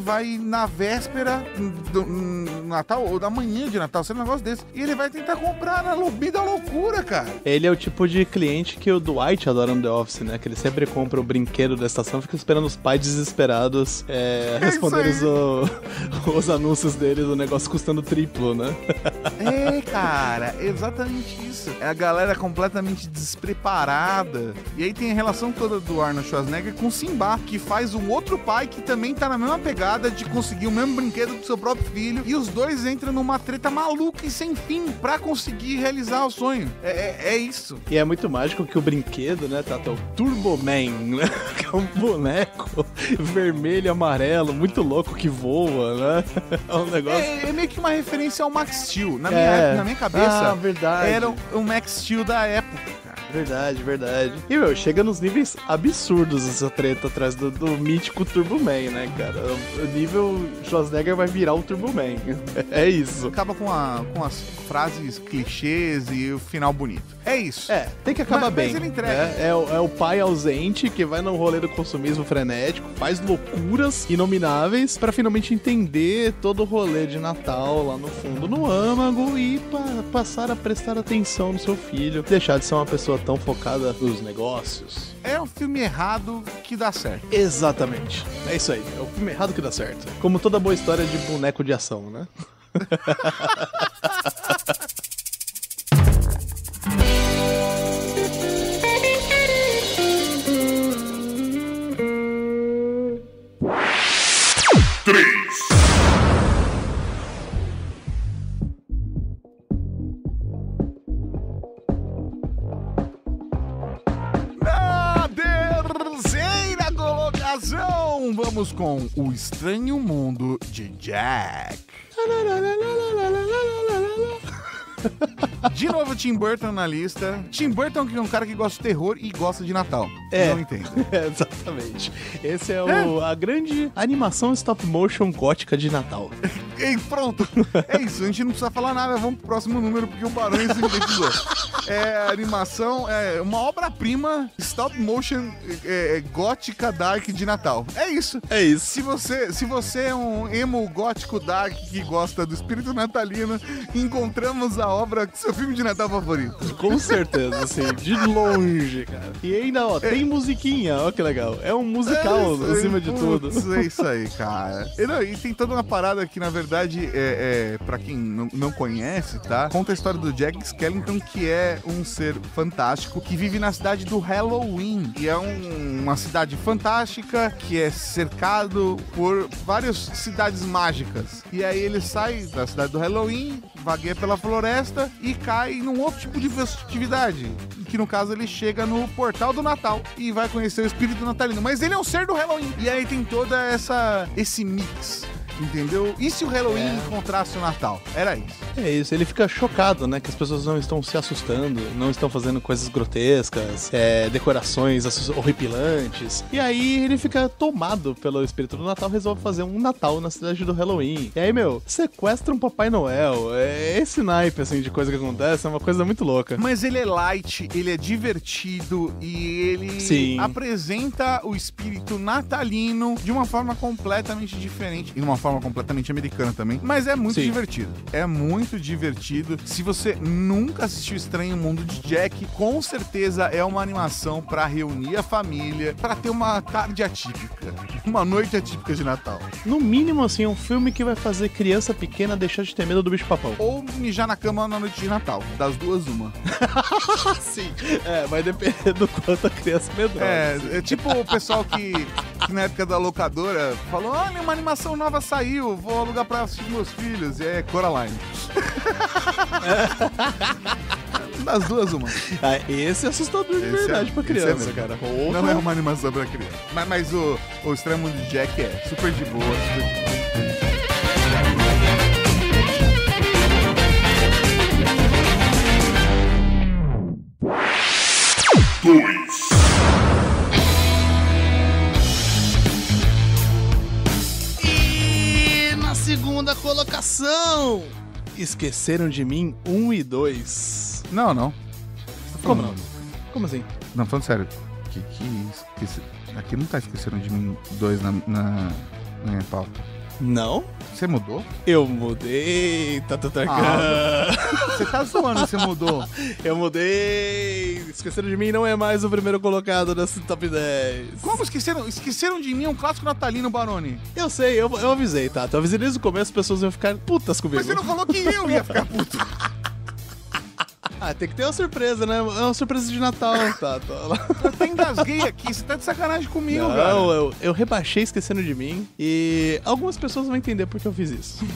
B: vai na véspera do do Natal, ou da manhã de Natal, sei um negócio desse, e ele vai tentar comprar na lobby da loucura, cara.
D: Ele é o tipo de cliente que o Dwight adora no The Office, né? Que ele sempre compra o brinquedo da estação e fica esperando os pais desesperados é, responderem os, os anúncios dele do negócio custando triplo, né?
B: É, cara, exatamente isso. É a galera completamente despreparada. E aí tem a relação toda do Arnold Schwarzenegger com o Simba, que faz um outro pai que também tá na mesma pegada de conseguir o mesmo brinquedo pro seu próprio filho. E os dois entram numa treta maluca e sem fim pra conseguir realizar o sonho. É, é, é isso.
D: E é muito mágico que o brinquedo, né, Tato? O Turbo Man, né? Que é um boneco vermelho e amarelo, muito louco que voa, né? É um negócio...
B: É, é meio que uma referência ao Max Steel. Na,
D: É.
B: minha, na minha cabeça,
D: Ah, verdade.
B: era o, o Max Steel da época.
D: Verdade, verdade. E, meu, chega nos níveis absurdos essa treta atrás do, do mítico Turbo Man, né, cara? O nível Schwarzenegger vai virar o Turbo Man. É isso.
B: Acaba com, a, com as frases clichês e o final bonito. É isso.
D: É, tem que acabar
B: Mas-
D: bem.
B: mas ele entrega.
D: né? É, o- é o pai ausente que vai no rolê do consumismo frenético, faz loucuras inomináveis pra finalmente entender todo o rolê de Natal lá no fundo, no âmago, e pa- passar a prestar atenção no seu filho, deixar de ser uma pessoa tão focada nos negócios.
B: É um filme errado que dá certo.
D: Exatamente. É isso aí. É o filme errado que dá certo. Como toda boa história de boneco de ação, né?
B: Na terceira colocação, vamos com O Estranho Mundo de Jack. De novo, Tim Burton na lista. Tim Burton que é um cara que gosta de terror e gosta de Natal.
D: É.
B: Não entendo.
D: É, exatamente. Esse é, o, a grande animação stop motion gótica de Natal.
B: E pronto. É isso, a gente não precisa falar nada. Vamos pro próximo número, porque o Barão se sintetizou. É animação, é uma obra-prima stop motion é, é, gótica dark de Natal. É isso.
D: É isso.
B: Se você, se você é um emo gótico dark que gosta do espírito natalino, encontramos a obra do seu filme de Natal favorito.
D: Com certeza, assim, de longe, cara. E ainda, ó, tem musiquinha, ó que legal. É um musical,
B: isso aí,
D: acima de tudo.
B: putz, É isso aí, cara. E, não, e tem toda uma parada que, na verdade, é, é pra quem não, não conhece, tá? Conta a história do Jack Skellington, que é um ser fantástico que vive na cidade do Halloween. E é um- uma cidade fantástica que é cercado por várias cidades mágicas. E aí ele sai da cidade do Halloween, vagueia pela floresta e cai num outro tipo de festividade. Que no caso ele chega no portal do Natal e vai conhecer o espírito natalino. Mas ele é um ser do Halloween. E aí tem toda essa esse mix. Entendeu? E se o Halloween
D: É.
B: encontrasse o Natal? Era isso.
D: É isso, ele fica chocado, né? Que as pessoas não estão se assustando, não estão fazendo coisas grotescas, é, decorações assus- horripilantes. E aí ele fica tomado pelo espírito do Natal, resolve fazer um Natal na cidade do Halloween. E aí, meu, sequestra um Papai Noel. É esse naipe, assim, de coisa que acontece, é uma coisa muito louca.
B: Mas ele é light, ele é divertido e ele
D: Sim.
B: apresenta o espírito natalino de uma forma completamente diferente. E de uma forma completamente americana também. Mas é muito
D: Sim.
B: divertido. É muito divertido. Se você nunca assistiu Estranho Mundo de Jack, com certeza é uma animação pra reunir a família, pra ter uma tarde atípica. Uma noite atípica de Natal.
D: No mínimo, assim, é um filme que vai fazer criança pequena deixar de ter medo do bicho-papão.
B: Ou mijar na cama na noite de Natal. Das duas, uma.
D: Sim. É, vai depender do quanto a criança medrosa.
B: É, é tipo o pessoal que, que na época da locadora falou: olha, uma animação nova saiu, vou alugar pra assistir meus filhos. E é Coraline. Das duas, uma.
D: Ah, esse é assustador de
B: Esse
D: verdade
B: é-
D: pra
B: esse é
D: criança,
B: mesmo.
D: cara. Porra.
B: Não é uma animação pra criança. Mas, mas o, o Estranho Mundo de Jack é super de boa. Super de boa.
D: E na segunda colocação, Esqueceram de Mim um e dois.
B: Não, não.
D: Como não? Como assim?
B: Não, falando sério. Que, que esqueci... Aqui não tá esquecendo de mim dois na, na, na minha pauta.
D: Não?
B: Você mudou?
D: Eu mudei, Tata Tarkan.
B: Ah, você tá zoando, você mudou.
D: Eu mudei. Esqueceram de Mim não é mais o primeiro colocado nesse top dez.
B: Como esqueceram? Esqueceram de Mim, um clássico natalino, Baroni.
D: Eu sei, eu, eu avisei, Tata. Eu avisei desde o começo, as pessoas iam ficar putas comigo.
B: Mas você não falou que eu ia ficar puto.
D: Ah, tem que ter uma surpresa, né? É uma surpresa de Natal, Tata.
B: Eu até engasguei aqui, você tá de sacanagem comigo,
D: não,
B: cara.
D: Não, eu, eu rebaixei Esquecendo de Mim e algumas pessoas vão entender por que eu fiz isso.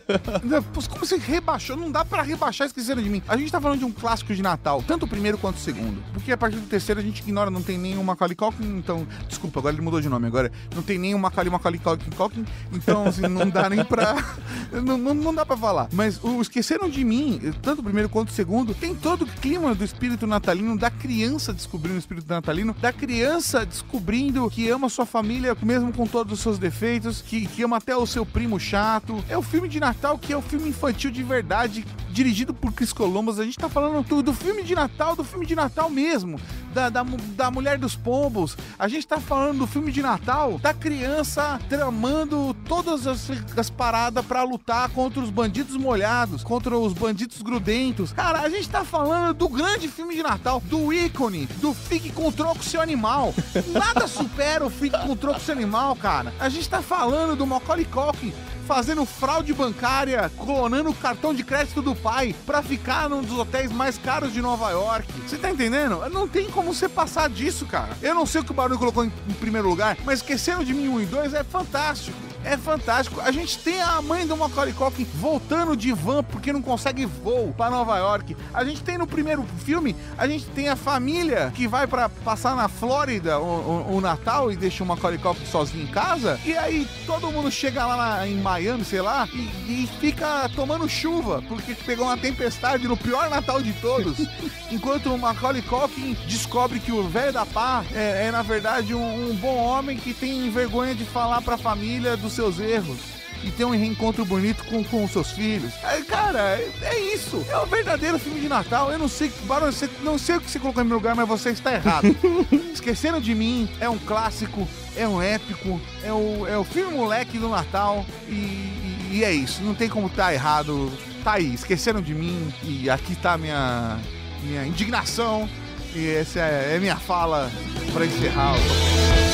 B: Como você rebaixou? Não dá pra rebaixar Esqueceram de Mim. A gente tá falando de um clássico de Natal, tanto o primeiro quanto o segundo. Porque a partir do terceiro a gente ignora, não tem nenhum Macaulay Culkin, então... Desculpa, agora ele mudou de nome agora. Não tem nenhum Macaulay, Macaulay Culkin, Culkin, então assim, não dá nem pra... não, não, não dá pra falar. Mas o Esqueceram de Mim, tanto o primeiro quanto o segundo, tem todo o clima do espírito natalino, da criança descobrindo o espírito natalino, da criança descobrindo que ama sua família, mesmo com todos os seus defeitos, que, que ama até o seu primo chato. É o filme de Natal que é o filme infantil de verdade, dirigido por Chris Columbus. A gente tá falando do, do filme de Natal, do filme de Natal mesmo, da, da, da Mulher dos Pombos. A gente tá falando do filme de Natal, da criança tramando todas as, as paradas pra lutar contra os bandidos molhados, contra os bandidos grudentos. Cara, a gente tá falando do grande filme de Natal, do ícone, do Fique com Troco Seu Animal. Nada supera o Fique com Troco Seu Animal, cara. A gente tá falando do Macaulay Culkin fazendo fraude bancária, clonando o cartão de crédito do pai pra ficar num dos hotéis mais caros de Nova York. Você tá entendendo? Não tem como você passar disso, cara. Eu não sei o que o Barulho colocou em, em primeiro lugar, mas Esqueceram de Mim um e dois é fantástico. É fantástico. A gente tem a mãe do Macaulay Culkin voltando de van porque não consegue voo pra Nova York. A gente tem no primeiro filme, a gente tem a família que vai pra passar na Flórida o, o, o Natal e deixa o Macaulay Culkin sozinho em casa. E aí todo mundo chega lá na, em Miami, sei lá, e, e fica tomando chuva porque pegou uma tempestade no pior Natal de todos. Enquanto o Macaulay Culkin descobre que o velho da pá é, é na verdade um, um bom homem que tem vergonha de falar pra família do seus erros e ter um reencontro bonito com, com os seus filhos. É, cara, é, é isso. É o verdadeiro filme de Natal. Eu não sei, Barão, você, não sei o que você colocou em meu lugar, mas você está errado. Esqueceram de Mim é um clássico, é um épico, é o, é o filme moleque do Natal e, e, e é isso. Não tem como estar tá errado. Tá aí, Esqueceram de Mim e aqui tá a minha, minha indignação e essa é, é minha fala para encerrar o...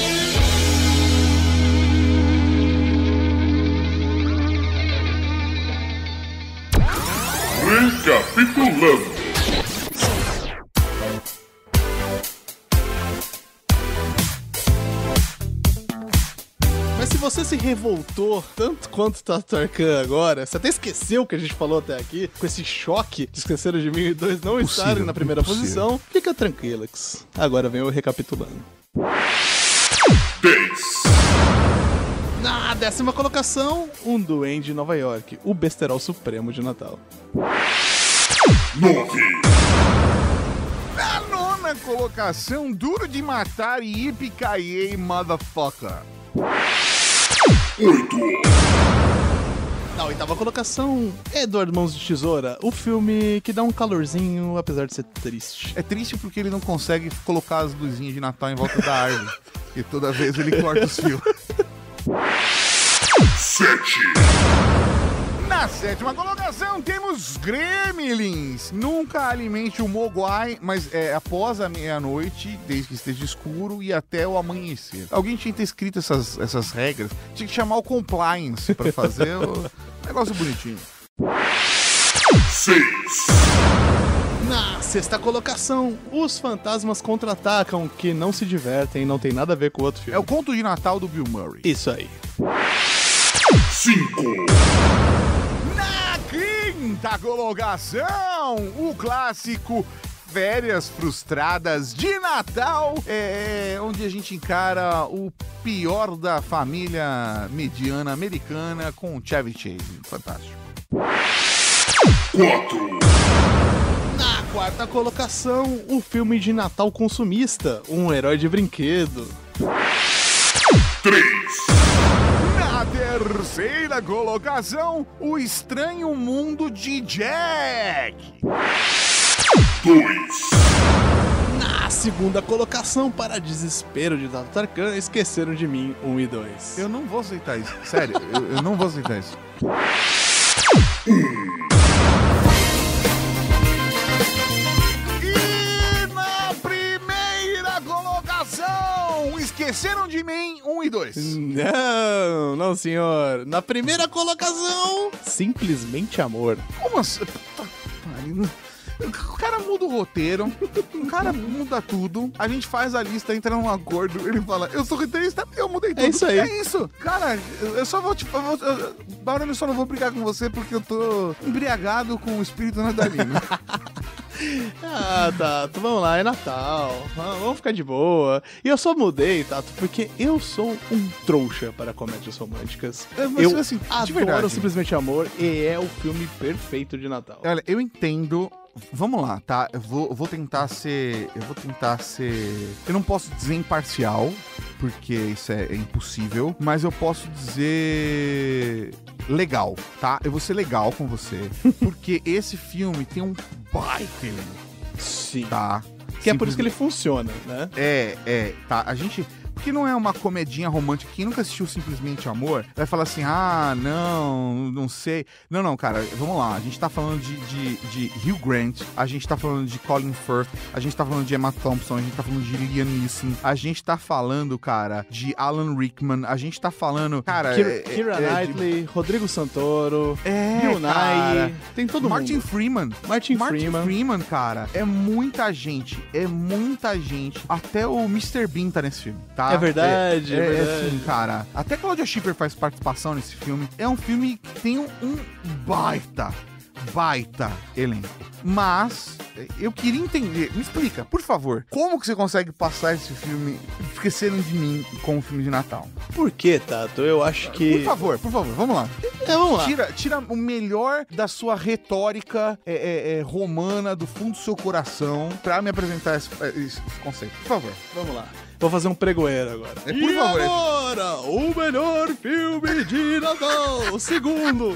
A: Recapitulando.
D: Mas se você se revoltou tanto quanto Tata Tarkan agora, você até esqueceu o que a gente falou até aqui, com esse choque de Esqueceram de Mim e dois não estarem na primeira posição, fica tranquilo, X. Agora vem o recapitulando.
A: dez.
D: Na décima colocação, um duende de Nova York, o besterol supremo de Natal.
A: nove.
B: Na nona colocação, Duro de Matar e Yippee-Ki-Yay, Motherfucker.
A: oito.
D: Na oitava colocação, Edward Mãos de Tesoura, o filme que dá um calorzinho, apesar de ser triste.
B: É triste porque ele não consegue colocar as luzinhas de Natal em volta da árvore. E toda vez ele corta os fios.
A: sete.
B: Na sétima colocação temos Gremlins. Nunca alimente o Mogwai, mas é após a meia-noite, desde que esteja escuro e até o amanhecer. Alguém tinha que ter escrito essas, essas regras. Tinha que chamar o compliance pra fazer o negócio bonitinho.
A: seis.
D: Na sexta colocação, Os Fantasmas Contra-Atacam, que não se divertem e não tem nada a ver com o outro filme.
B: É o Conto de Natal do Bill Murray.
D: Isso aí.
A: cinco.
B: Na quinta colocação, o clássico Férias Frustradas de Natal, é, onde a gente encara o pior da família mediana americana com Chevy Chase. Fantástico.
A: quatro.
D: Na quarta colocação, o filme de Natal consumista, Um Herói de Brinquedo.
A: três.
B: Na terceira colocação, O Estranho Mundo de Jack.
A: dois.
D: Na Na segunda colocação, para desespero de Tato Tarkan, Esqueceram de Mim um e dois.
B: Eu não vou aceitar isso. Sério, eu, eu não vou aceitar isso. E na primeira colocação, Esqueceram de Mim um e dois.
D: Não, não, senhor. Na primeira colocação, Simplesmente Amor.
B: Como assim? Puta pariu. O cara muda o roteiro, o cara muda tudo, a gente faz a lista, entra num acordo, ele fala, eu sou roteirista, eu mudei tudo.
D: É isso aí.
B: É isso. Cara, eu só vou te falar, Barulho, eu só não vou brigar com você porque eu tô embriagado com o espírito natalino.
D: Ah, Tato, vamos lá, é Natal, vamos ficar de boa. E eu só mudei, Tato, porque eu sou um trouxa para comédias românticas.
B: É, mas,
D: eu
B: assim, de
D: adoro
B: verdade.
D: Simplesmente Amor e é o filme perfeito de Natal.
B: Olha, eu entendo. Vamos lá, tá? Eu vou, eu vou tentar ser. Eu vou tentar ser. Eu não posso dizer imparcial, porque isso é, é impossível, mas eu posso dizer legal, tá? Eu vou ser legal com você, porque esse filme tem um baita elenco,
D: Sim.
B: tá?
D: Que é por isso que ele funciona, né?
B: É, é, tá. A gente. Porque não é uma comedinha romântica. Quem nunca assistiu Simplesmente Amor vai falar assim, ah, não, não sei. Não, não, cara, vamos lá. A gente tá falando de, de, de Hugh Grant, a gente tá falando de Colin Firth, a gente tá falando de Emma Thompson, a gente tá falando de Liam Neeson, a gente tá falando, cara, de Alan Rickman, a gente tá falando, cara...
D: Keira,
B: é,
D: Keira
B: é,
D: Knightley, de... Rodrigo Santoro,
B: é,
D: Bill Nye, tem todo
B: Martin
D: mundo.
B: Freeman.
D: Martin,
B: Martin
D: Freeman.
B: Freeman, cara, é muita gente, é muita gente. Até o mister Bean tá nesse filme, tá?
D: É verdade, é,
B: é,
D: é verdade.
B: É assim, cara, até Claudia Schiffer faz participação nesse filme. É um filme que tem um, um baita, baita elenco. Mas eu queria entender, me explica, por favor, como que você consegue passar esse filme Esqueceram de Mim com o filme de Natal?
D: Por que, Tato? Eu acho que...
B: Por favor, por favor, vamos lá.
D: É, vamos lá.
B: Tira, tira o melhor da sua retórica é, é, é, romana do fundo do seu coração pra me apresentar esse, esse conceito. Por favor.
D: Vamos lá. Vou fazer um pregoeiro agora.
B: É, por
D: e
B: favor.
D: agora, o melhor filme de Natal, o segundo.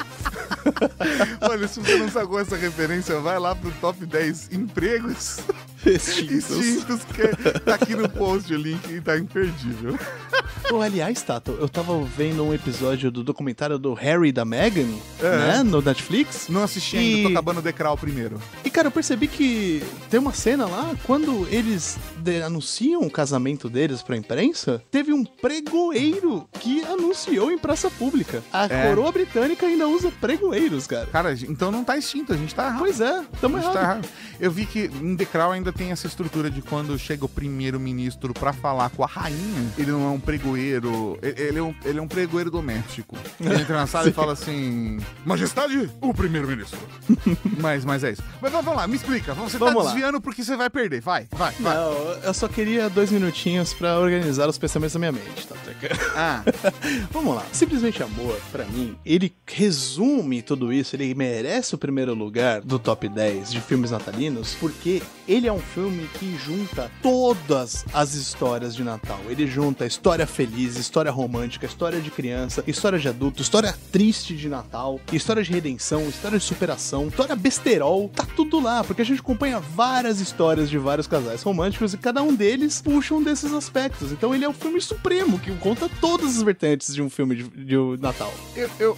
B: Olha, se você não sacou essa referência, vai lá pro top dez empregos
D: Extintos.
B: extintos, que tá aqui no post o link e tá imperdível.
D: Oh, aliás, Tato, eu tava vendo um episódio do documentário do Harry e da Meghan,
B: É.
D: né, no Netflix.
B: Não assisti
D: E-
B: ainda, tô acabando o Decral primeiro.
D: E, cara, eu percebi que tem uma cena lá, quando eles de- anunciam o casamento deles pra imprensa, teve um pregoeiro que anunciou em praça pública. A
B: É.
D: coroa britânica ainda usa pregoeiros, cara.
B: Cara, então não tá extinto, a gente tá errado.
D: Pois é, tamo
B: A gente tá
D: errado.
B: errado. Eu vi que em Decral ainda tem essa estrutura de quando chega o primeiro-ministro pra falar com a rainha, ele não é um pregoeiro, ele ele é um, ele é um pregoeiro doméstico. Ele entra na sala e fala assim, Majestade, o primeiro-ministro. mas, mas é isso. Mas vamos lá, me explica, você
D: Vamos
B: tá
D: lá.
B: desviando porque você vai perder, vai, vai, vai.
D: Não, eu só queria dois minutinhos pra organizar os pensamentos da minha mente, tá?
B: Ah,
D: Vamos lá. Simplesmente Amor, pra mim, ele resume tudo isso, ele merece o primeiro lugar do top dez de filmes natalinos, porque ele é um filme que junta todas as histórias de Natal. Ele junta história feliz, história romântica, história de criança, história de adulto, história triste de Natal, história de redenção, história de superação, história besterol, tá tudo lá, porque a gente acompanha várias histórias de vários casais românticos e cada um deles puxa um desses aspectos. Então ele é o filme supremo, que conta todas as vertentes de um filme de, de Natal.
B: eu, eu,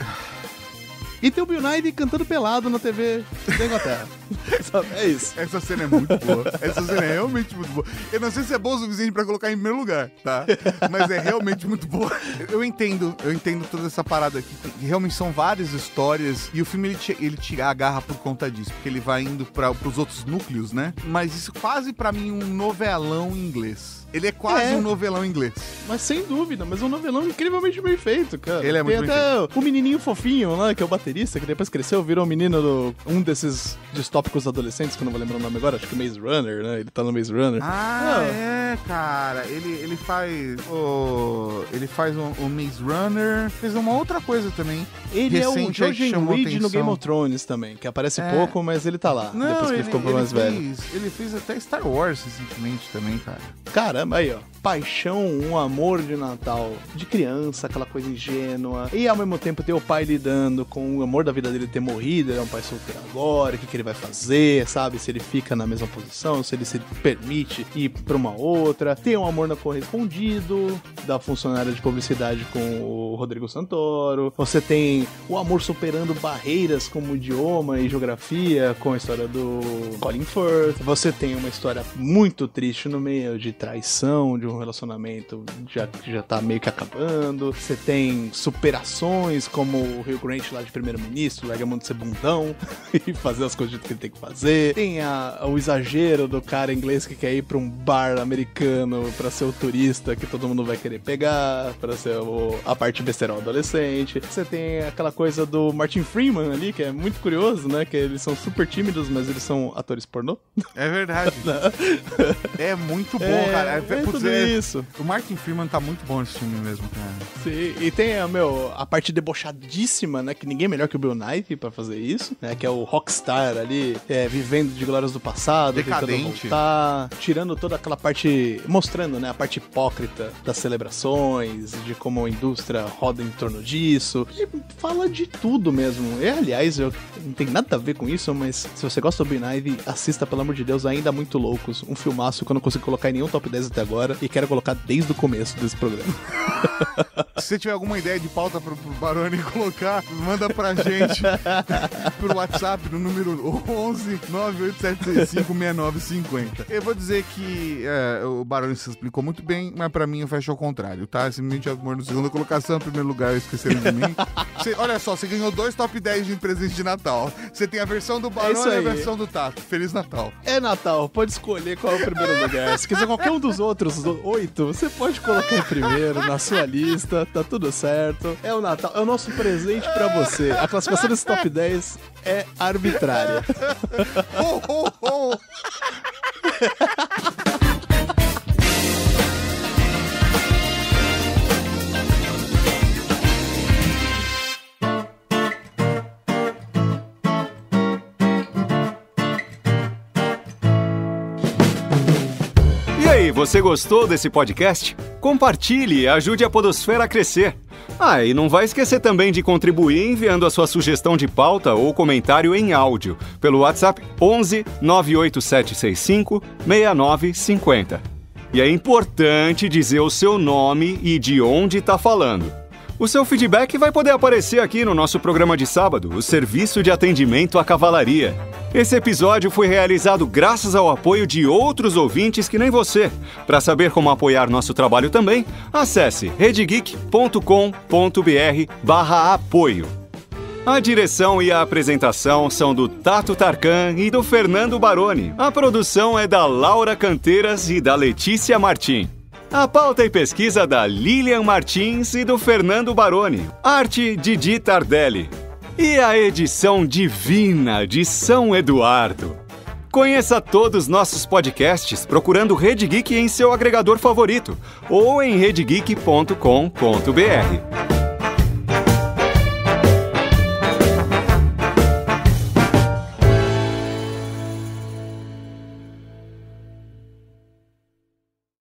D: E tem o Bill Nye cantando pelado na T V da Inglaterra. Sabe? É isso.
B: essa cena é muito boa. Essa cena é realmente muito boa. Eu não sei se é bom o suficiente pra colocar em primeiro lugar, tá? Mas é realmente muito boa. Eu entendo, eu entendo toda essa parada aqui. Que realmente são várias histórias e o filme ele te, ele te agarra por conta disso, porque ele vai indo para pros outros núcleos, né? Mas isso quase pra mim um novelão inglês. Ele é quase
D: É.
B: um novelão inglês.
D: Mas sem dúvida, mas é um novelão incrivelmente bem feito, cara.
B: Ele é muito
D: Tem
B: bem
D: até o menininho fofinho lá, que é o baterista, que depois cresceu, virou um menino do um desses distópicos adolescentes, que eu não vou lembrar o nome agora, acho que Maze Runner, né? Ele tá no Maze Runner.
B: Ah,
D: Ah.
B: é, cara. Ele, ele faz o. Ele faz o, o Maze Runner. Fez uma outra coisa também.
D: Ele é o
B: recente aí que
D: George
B: chamou
D: Reed no
B: atenção.
D: Game of Thrones também, que aparece
B: É.
D: pouco, mas ele tá lá, depois que ele, ficou mais velho.
B: fez, ele fez até Star Wars recentemente também, cara.
D: Caramba, aí ó. paixão, um amor de Natal de criança, aquela coisa ingênua, e ao mesmo tempo ter o pai lidando com o amor da vida dele ter morrido, ele é um pai solteiro agora, o que, que ele vai fazer, sabe? Se ele fica na mesma posição, se ele se permite ir pra uma outra. Tem um amor não correspondido da funcionária de publicidade com o Rodrigo Santoro. Você tem o amor superando barreiras como idioma e geografia com a história do Colin Firth. Você tem uma história muito triste no meio de traição, de um relacionamento já, que já tá meio que acabando. Você tem superações como o Hugh Grant lá de primeiro-ministro, larga a mão de ser bundão e fazer as coisas que ele tem que fazer. Tem a, o exagero do cara inglês que quer ir pra um bar americano pra ser o turista que todo mundo vai querer pegar, pra ser o, a parte besterol adolescente. Você tem aquela coisa do Martin Freeman ali, que é muito curioso, né? Que eles são super tímidos, mas eles são atores pornô.
B: É verdade. É muito bom,
D: é,
B: cara. É,
D: é tudo isso.
B: O Martin Freeman tá muito bom nesse filme mesmo, cara.
D: Sim, e tem, meu, a parte debochadíssima, né? Que ninguém é melhor que o Bill Nighy pra fazer isso, né? Que é o rockstar ali, é, vivendo de glórias do passado,
B: decadente,
D: tentando voltar, tirando toda aquela parte, mostrando, né? A parte hipócrita das celebrações, de como a indústria roda em torno disso. E fala de tudo mesmo. E, aliás, eu não tem nada a ver com isso, mas se você gosta do Bill Nighy, assista, pelo amor de Deus, Ainda Muito Loucos. Um filmaço que eu não consigo colocar em nenhum top dez até agora e quero colocar desde o começo desse programa.
B: Se você tiver alguma ideia de pauta pro, pro Baroni colocar, manda pra gente pro WhatsApp no número onze nove oito sete seis cinco seis nove cinco zero. Eu vou dizer que é, o Baroni se explicou muito bem, mas pra mim eu fecho ao contrário, tá? Simplesmente amor no segunda colocação, no primeiro lugar esqueceram de mim. Cê, olha só, você ganhou dois top dez de presente de Natal. Você tem a versão do Baroni é e a versão do Tato. Feliz Natal.
D: É Natal, pode escolher qual é o primeiro lugar. Se quiser qualquer um dos outros oito, você pode colocar em primeiro na sua lista, tá tudo certo. É o Natal, é o nosso presente pra você. A classificação desse top dez é arbitrária.
B: Oh, oh, oh.
C: E aí, você gostou desse podcast? Compartilhe e ajude a Podosfera a crescer. Ah, e não vai esquecer também de contribuir enviando a sua sugestão de pauta ou comentário em áudio pelo WhatsApp onze nove oito sete seis cinco seis nove cinco zero. E é importante dizer o seu nome e de onde está falando. O seu feedback vai poder aparecer aqui no nosso programa de sábado, o Serviço de Atendimento à Cavalaria. Esse episódio foi realizado graças ao apoio de outros ouvintes que nem você. Para saber como apoiar nosso trabalho também, acesse redegeek ponto com ponto br barra apoio. A direção e a apresentação são do Tato Tarkan e do Fernando Baroni. A produção é da Laura Canteiras e da Letícia Martim. A pauta e pesquisa da Lilian Martins e do Fernando Baroni. Arte Didi Tardelli. E a edição divina de São Eduardo. Conheça todos os nossos podcasts procurando Rede Geek em seu agregador favorito ou em redegeek ponto com ponto br.